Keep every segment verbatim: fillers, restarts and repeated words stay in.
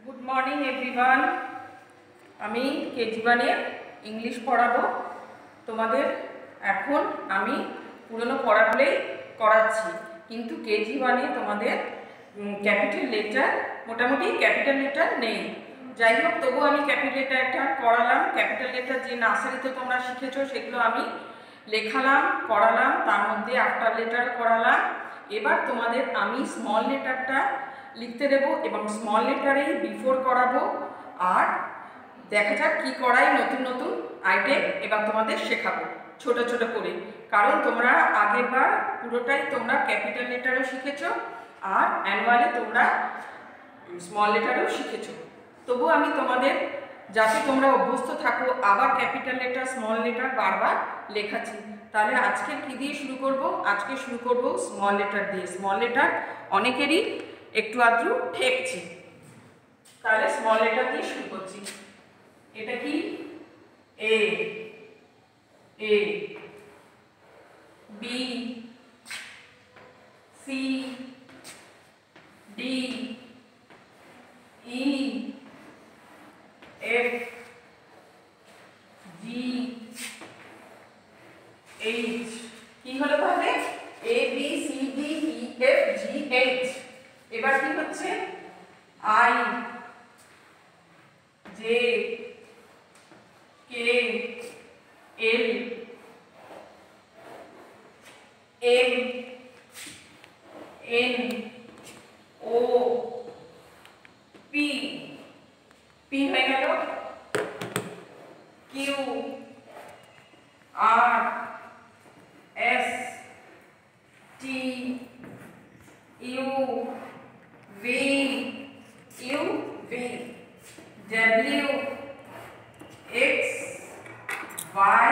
Good morning everyone. আমি KG ওয়ানের English পড়াবো তোমাদের। এখন আমি পুরনো পড়াগুলোই করাচ্ছি, কিন্তু কেজি ওয়ানে তোমাদের ক্যাপিটাল লেটার মোটামুটি ক্যাপিটাল লেটার নেই। যাই হোক, তবু আমি ক্যাপিটাল লেটারটা করালাম। ক্যাপিটাল লেটার যে নার্সারিতে তোমরা শিখেছো সেগুলো আমি লেখালাম, করালাম, তার মধ্যে আফটার লেটার করালাম। এবার তোমাদের আমি স্মল লেটারটা লিখতে দেবো এবং স্মল লেটারেই বিফোর করাবো। আর দেখা যাক কী করাই নতুন নতুন আইটেম এবার তোমাদের শেখাবো ছোট ছোট করে, কারণ তোমরা আগের বার পুরোটাই তোমরা ক্যাপিটাল লেটারও শিখেছো আর অ্যানুয়ালে তোমরা স্মল লেটারও শিখেছো। তবু আমি তোমাদের যাতে তোমরা অভ্যস্ত থাকো আবার ক্যাপিটাল লেটার স্মল লেটার বারবার লেখাচ্ছি। তাহলে আজকে কি দিয়ে শুরু করব? আজকে শুরু করব স্মল লেটার দিয়ে। স্মল লেটার অনেকেরই একটু আধটু ঠেকছে, তাহলে স্মল লেটার দিয়ে শুরু করছি। এটা কি? A, A, B, C, D, E, F, G, H. কি হলো তাহলে? A B C D E F G H. এবার কি হচ্ছে? I, J, K, L, M, N, O, P. P হয়ে গেল। Q, R, S, T, U, V, U, V, W, X, Y,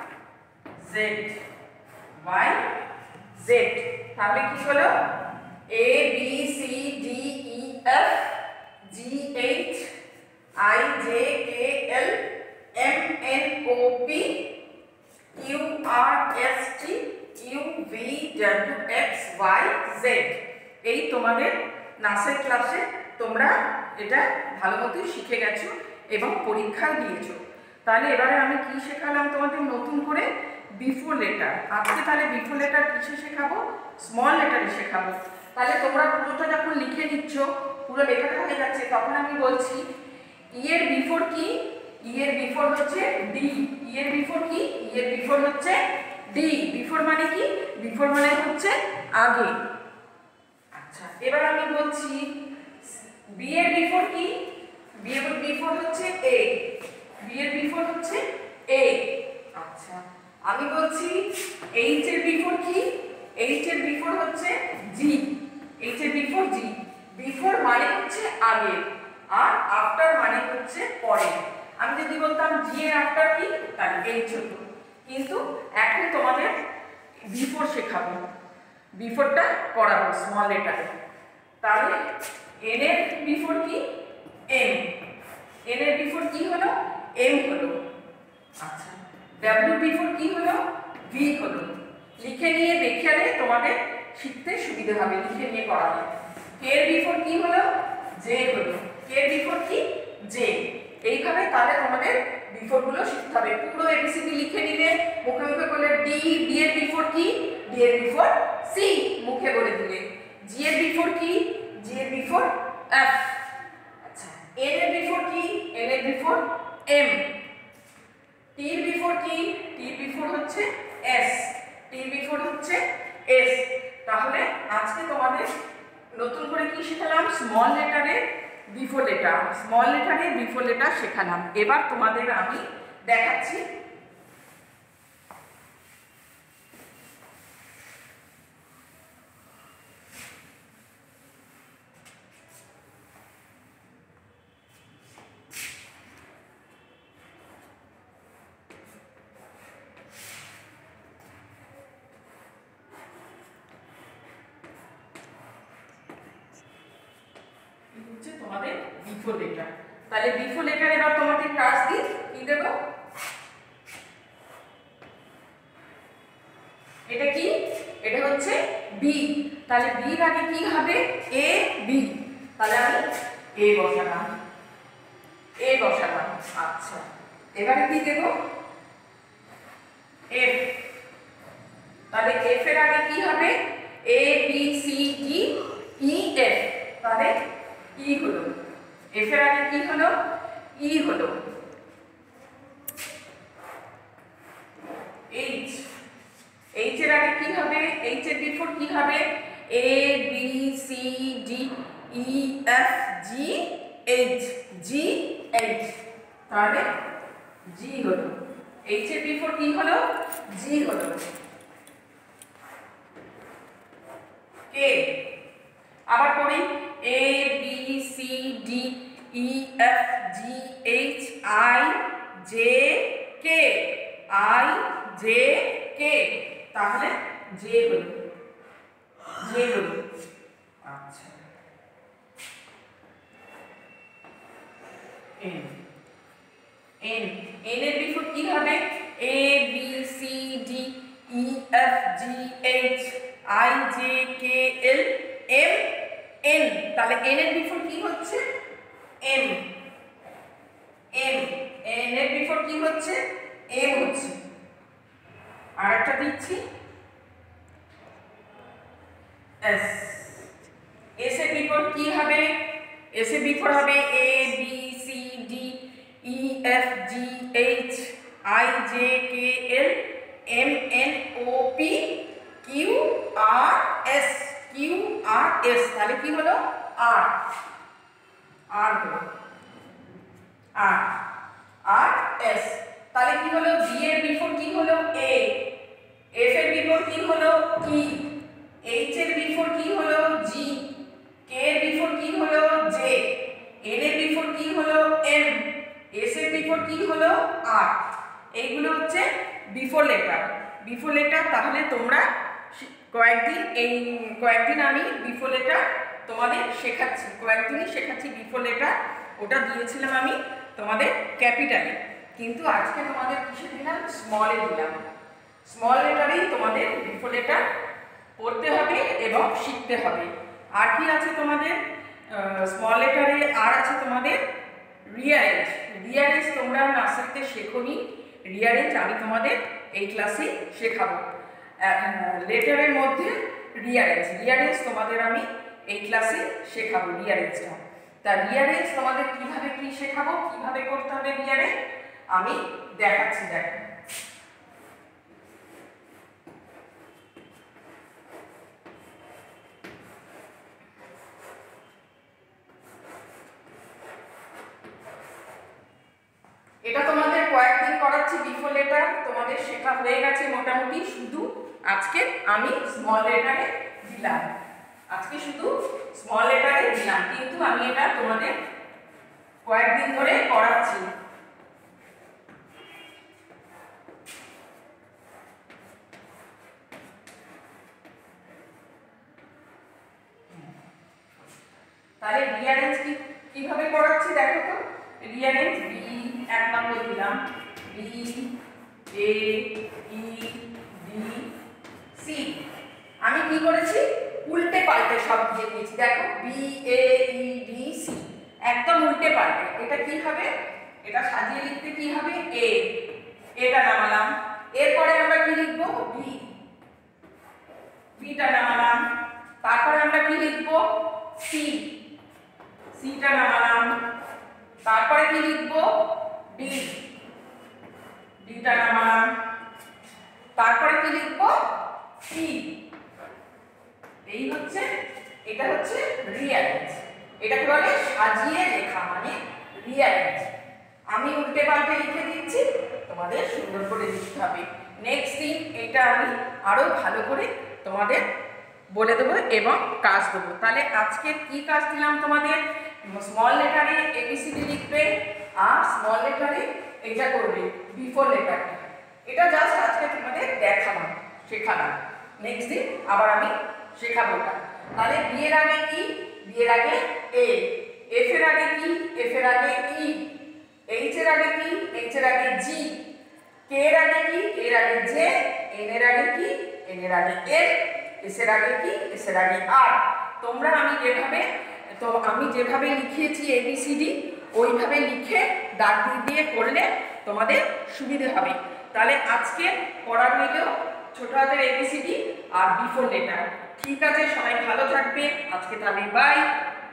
Z, Y, Z. তাহলে কি হলো? A B C D E F G H I J K L M N O P Q R S T U V W X Y Z. এই তোমাদের nursery ক্লাসে তোমরা এটা ভালো মতোই শিখে গেছো এবং পরীক্ষাও দিয়েছো। তাহলে এবারে আমি কি শেখালাম তোমাদের নতুন করে? Before letter. আজকে তাহলে বিফোর লেটার কিসে শেখাবো? স্মল লেটারে শেখাবো। তাহলে তোমরা পুরোটা যখন লিখে নিচ্ছ, পুরো লেখাটা হয়ে যাচ্ছে, তখন আমি বলছি ই এর বিফোর কি? ই এর বিফোর হচ্ছে ডি। ই এর বিফোর কি? ই এর বিফোর হচ্ছে ডি। বিফোর মানে কি? বিফোর মানে হচ্ছে আগে। আচ্ছা, এবার আমি বলছি বি এর বিফোর কি? বি এর বিফোর হচ্ছে এ। বি এর বিফোর হচ্ছে এ। আচ্ছা, আমি বলছি এইচ এর বিফোর কি? এইচ এর বিফোর হচ্ছে জি। এইচ এর বিফোর জি। বিফোর মানে হচ্ছে আগে আর আফটার মানে হচ্ছে পরে। আমি যদি বলতাম জি এর আফটার কি, তাহলে এইচ হতো। কিন্তু এখন তোমাদের বিফোর শেখাবো, বিফোরটা করাবো স্মল লেটারে। তাহলে এন এর বিফোর কি? এম। এন এর বিফোর কি হলো? এম হলো। আচ্ছা, ডাব্লিউ বিফোর কি হলো? ভি হলো। লিখে নিয়ে দেখালে তোমাদের শিখতে সুবিধা হবে, লিখে নিয়ে পড়ালে। কে এর বিফোর কি হলো? জে হলো। কে এর বিফোর কি? জে। এইভাবে তাহলে তোমাদের বিফোর গুলো শিখতে হবে। পুরো এবিসিডি লিখে নিলে মুখে মুখে বলে ডি। ডি এর বিফোর কি? ডি এর বিফোর সি, মুখে বলে দিলে। জি এর বিফোর কি? জি এর বিফোর এফ। আচ্ছা, এন এর বিফোর কি? এন এর বিফোর এম। টি এর বিফোর কি? টি এর বিফোর হচ্ছে এস। টি এর বিফোর হচ্ছে এস। তাহলে আজকে তোমাদের নতুন করে কি শেখালাম? স্মল লেটারের বিফোর লেটার। স্মল লেটারের বিফোর লেটার শেখালাম। এবার তোমাদের আমি দেখাচ্ছি তোমাদের বিফোর লেটার। তাহলে বিফোর লেটার এবার তোমাদের কাজ দিই, কি দেব? এটা কি? এটা হচ্ছে বি। তাহলে বি এর আগে কি হবে? A B. তাহলে আমি এ বসালাম, এ বসালাম। আচ্ছা, এবারে কি দেব? এফ। তাহলে এফ এর আগে কি হবে? A B C D E F. তাহলে ই হলো, এফ এর আগে কি হলো? ই হলো। এইচ, এইচ এর আগে কি হবে? এইচ এর বিফোর কি হবে? A B C D E F G H, G H. তাহলে জি হলো। এইচ এর বিফোর কি হলো? জি হলো। কে, আবার পড়ি। A B C D E F G H I J K, I J K. তাহলে জে হলো, জে হলো। আচ্ছা, এন, এন, এন এর বিফোর কি হবে? A B C D E F G H I J K L M N. তাহলে N এর before কি হচ্ছে? M, M. এন এর বিফোর কি হচ্ছে? এম হচ্ছে। আর একটা দিচ্ছি, এস। এস এর বিফোর কি হবে? এস এর বিফোর হবে A B C D E F G H I J K L M N O P Q R S, Q R S. তাহলে কি হলো? আর, আর হলো, আর, আর এস। তাহলে কি হলো? বি এর বিফোর কি হলো? এ। এফ এর বিফোর কি হলো? ই। এইচ এর বিফোর কি হলো? জি। কে এর বিফোর কি হলো? জে। এন এর বিফোর কি হলো? এম। এস এর বিফোর কি হলো? আর। এইগুলো হচ্ছে বিফোর লেটার, বিফোর লেটার। তাহলে তোমরা কয়েকদিন, এই কয়েকদিন আমি বিফোর লেটার তোমাদের শেখাচ্ছি, কয়েকদিনই শেখাচ্ছি বিফোর লেটার। ওটা দিয়েছিলাম আমি তোমাদের ক্যাপিটালে, কিন্তু আজকে তোমাদের কিসে দিলাম? স্মলে দিলাম। স্মল লেটারেই তোমাদের বিফোর লেটার পড়তে হবে এবং শিখতে হবে। আর কি আছে তোমাদের স্মল লেটারে? আর আছে তোমাদের রিয়ারেঞ্জ। রিয়ারেঞ্জ তোমরা নার্সারিতে শেখোনি, রিয়ারেঞ্জ আমি তোমাদের এই ক্লাসে শেখাবো। লেটারের মধ্যে রিয়ারেঞ্জ, রিয়ারেঞ্জ তোমাদের আমি এই ক্লাসে শেখাবো রিয়ারেঞ্জটা। তা রিয়ারেঞ্জ তোমাদের কিভাবে কি শেখাবো, কিভাবে করতে হবে রিয়ারেঞ্জ আমি দেখাচ্ছি। দেখো, এটা তোমাদের কয়েকদিন করাচ্ছি বিফোর লেটার, তোমাদের শেখা হয়ে গেছে মোটামুটি। শুধু আজকে আমি স্মল লেটারে দিলাম, আজকে শুধু স্মল লেটারে দিলাম, কিন্তু আমি এটা তোমাদের কয়েকদিন ধরে করাচ্ছি। তাহলে রিয়ারেঞ্জ কি কিভাবে করাচ্ছি দেখো তো। রিয়ারেঞ্জ বি এক নম্বর দিলাম, B A E D C. আমি কি করেছি? উল্টে পাল্টে সব দিয়ে দিয়েছি। দেখো, B A E D C, একদম উল্টে পাল্টে। এটা কি হবে? এটা সাজিয়ে লিখতে কি হবে? এ, এটা নামালাম। এরপরে আমরা কি লিখবো? বি, বিটা নামালাম। তারপরে আমরা কি লিখবো? সি, সিটা নামালাম। তারপরে কি লিখবো? ডি, ডিটা নামালাম। তারপরে কি লিখবো? সি। এই হচ্ছে, এটা হচ্ছে রিয়ারেঞ্জ। এটাকে বলে সাজিয়ে লেখা, মানে রিয়ারেঞ্জ। আমি উল্টে পাল্টে লিখে দিচ্ছি, তোমাদের সুন্দর করে লিখতে হবে। নেক্সট দিন এটা আমি আরো ভালো করে তোমাদের বলে দেবো এবং কাজ দেবো। তাহলে আজকে কি কাজ দিলাম তোমাদের? স্মল লেটারে এবিসিডি লিখবে, আর স্মল লেটারে এটা করবে বিফোর লেটারটা। এটা জাস্ট আজকে তোমাদের দেখালাম, শেখালাম। নেক্সট দিন আবার আমি শেখাবো এটা। তাহলে বি এর আগে কি? বি এর আগে এ। এফ এর আগে কি? এফ এর আগে ই। এইচ এর আগে কি? এইচ এর আগে জি। কে এর আগে কি? কে এর আগে জে। এন এর আগে কি? এন এর আগে এল। এস এর আগে কি? এস এর আগে আর। তোমরা আমি যেভাবে তো আমি যেভাবে লিখিয়েছি এবিসিডি ওইভাবে লিখে দাগ দিয়ে দিয়ে করলে তোমাদের সুবিধে হবে। তাহলে আজকে পড়া রইল ছোট হাতের এবিসিডি আর বিফোর লেটার। ঠিক আছে, সবাই ভালো থাকবে, আজকে তাহলে বাই।